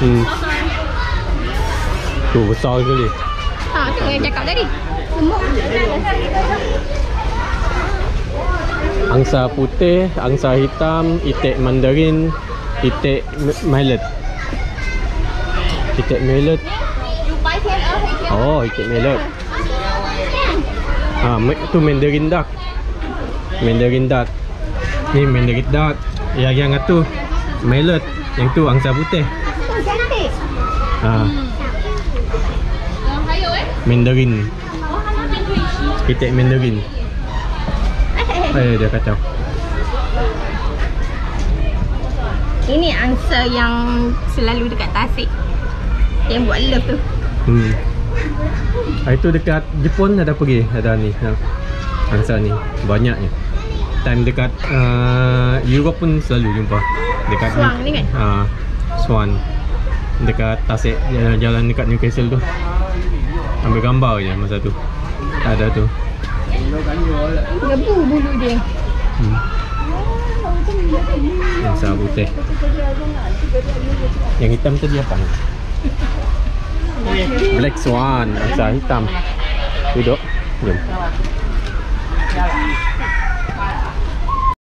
Tuh besar sekali. Tu yang cakap tadi. Gemuk. Angsa putih, angsa hitam, itik mandarin, itik mallet. Itik mallet. Oh, itik mallet. Tu mandarin duck. Mandarin duck. Ni mandarin duck. Yang tu mallet, yang tu angsa putih. Cantik. Mandarin. Itik mandarin. Dia kacau. Ini angsa yang selalu dekat tasik. Yang buat love tu. Itu dekat Jepun ada pergi, ada ni. Angsa ni banyaknya. Time dekat Europe pun selalu jumpa. Dekat Swan ni kan? Swan. Dekat Tasik, jalan dekat Newcastle tu. Ambil gambar je masa tu. Ada tu. Gebu bulu dia. Angsa putih. Yang hitam tadi apa? Black Swan, angsa hitam. Duduk. Jom.